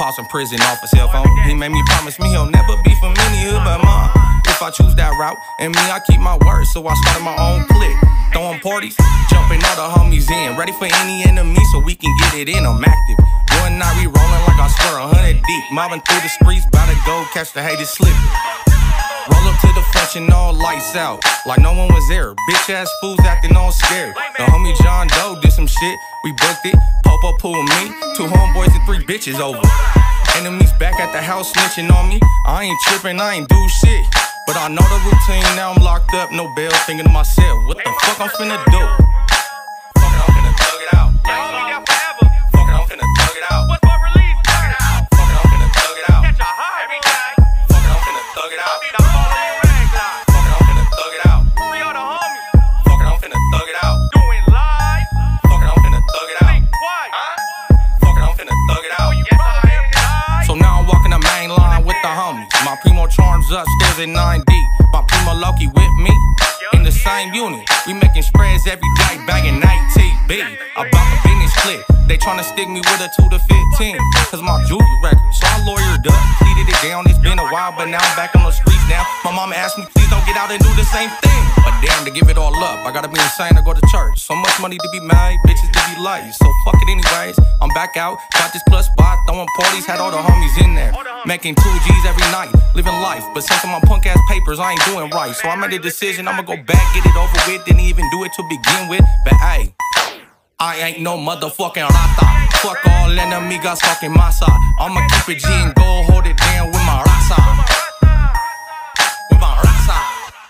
pops in prison off a cell phone. He made me promise me he'll never be from any hood but mine. If I choose that route, and me, I keep my word, so I started my own clique. Throwing parties, jumping all the homies in, ready for any enemy so we can get it in, I'm active. One night we rolling like I swear 100 deep, mobbing through the streets, bout to go catch the haters slipping. Roll up to the flesh and all lights out, like no one was there. Bitch ass fools acting all scared. The homie John Doe did some shit, we booked it. Popo pulled me, 2 homeboys and 3 bitches over. Enemies back at the house snitching on me. I ain't tripping, I ain't do shit, but I know the routine. Now I'm locked up, no bail, thinking to myself, what the fuck I'm finna do? Fuck it, I'm finna thug it out. Fuck it, I'm finna thug it out. What's for release? Thug it out. Fuck it, I'm finna thug it out. Catch a high every day. Fuck it, I'm finna thug it out. Fuck it, I'm finna thug it out. Free all the homies. Fuck it, I'm finna thug it out. Doing live. Fuck it, I'm finna thug it out. Fuck it, I'm finna thug it out. So now I'm walking the main line with the homies. My primo charms upstairs at 9 deep. My primo Loki with me in the same unit. We making spreads every day, bagging ATB. About the business clip. They tryna stick me with a 2 to 15, cause my juvie record. So I lawyered up, pleaded it down. It's been a while, but now I'm back on the streets now. My mama asked me, please don't get out and do the same thing. But damn, to give it all up, I gotta be insane to go to church. So much money to be made, bitches to be light. So fuck it anyways, I'm back out. Got this plus spot, throwing parties, had all the homies in there. Making 2 G's every night, living life. But since I'm on punk ass papers, I ain't doing right. So I made a decision, I'ma go back, get it over with. Didn't even do it to begin with. But ayy, I ain't no motherfucking rata. Fuck all enemigas fucking masa. I'ma keep it G and go hold it down with my raza. With my raza.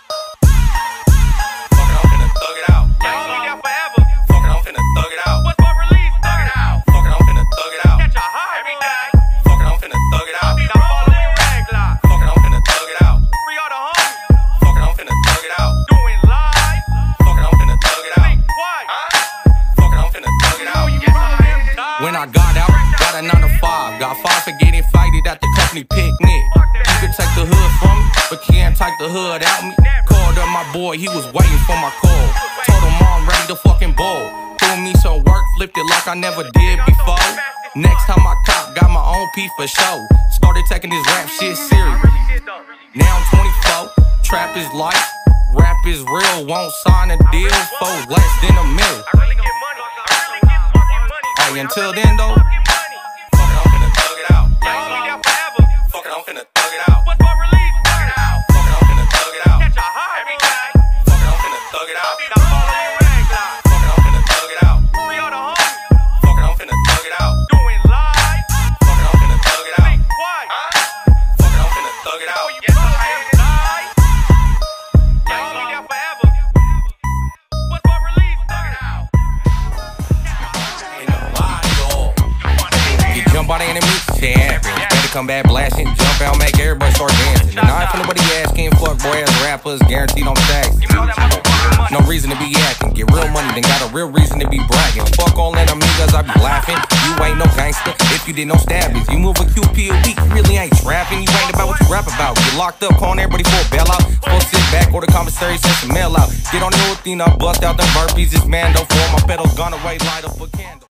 Fuck it, I'm finna thug it out. Fuck it, I'm finna thug it out. What's for release? Thug it out. Fuck it, I'm finna thug it out. Catch a high every day. Fuck it, I'm finna thug it out. Fuck it, I'm finna thug it out. Free all the homies. Fuck it, I'm finna thug it out. Doing live. Fuck it, I'm finna thug it out. Fuck it, I'm finna thug it out. When I got out, got a 9 to 5. Got 5 for getting fighted at the company picnic. You could take the hood from me, but can't take the hood out me. Called up my boy, he was waiting for my call. Told him I'm ready to fucking ball. Pulled me some work, flipped it like I never did before. Next time I cop, got my own P for show. Started taking this rap shit serious. Now I'm 24, trap is life, rap is real. Won't sign a deal for less than $1 million. Hey, until then though, fuck it, I'm finna thug it out. Fuck it, I'm finna thug it out. What's for release? Thug it out. Fuck it, I'm finna thug it out. Catch a high every day. Fuck it, I'm finna thug it out. Fuck it, I'm finna thug it out. Free all the homies. Fuck it, I'm finna thug it out. Doing live. Fuck it, I'm finna thug it out. Fuck it, I'm finna thug it out. What's for release? Thug it out. Jump out the enemy, shit happens. Better come back blasting, jump out, make everybody start dancing. And I ain't for nobody asking, fuck boy ass rappers, guaranteed on stacks. No reason to be acting, get real money, then got a real reason to be bragging. Fuck all that amigas, I be laughing. You ain't no gangster, if you did no stabbings. You move a QP a week, you really ain't trapping. You ain't about what you rap about. Get locked up, calling everybody for a bailout. Supposed to sit back, order commissary, send some mail out. Get on the routine, I bust out them burpees. This man don't fall, my pedals gone away, light up a candle.